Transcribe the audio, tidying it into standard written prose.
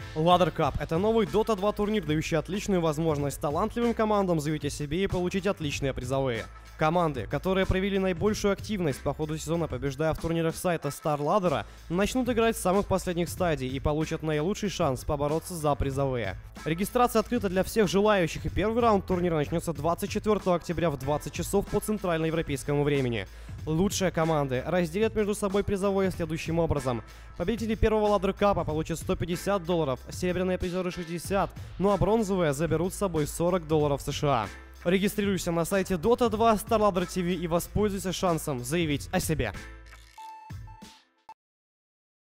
Ladder Cup — это новый Dota 2 турнир, дающий отличную возможность талантливым командам заявить о себе и получить отличные призовые. Команды, которые проявили наибольшую активность по ходу сезона, побеждая в турнирах сайта Star Ladder, начнут играть с самых последних стадий и получат наилучший шанс побороться за призовые. Регистрация открыта для всех желающих, и первый раунд турнира начнется 24 октября в 20 часов по центральноевропейскому времени. Лучшие команды разделят между собой призовые следующим образом. Победители первого Ladder Cup получат $150, серебряные призеры 60, ну а бронзовые заберут с собой $40 США. Регистрируйся на сайте Dota 2 Star Ladder TV и воспользуйся шансом заявить о себе.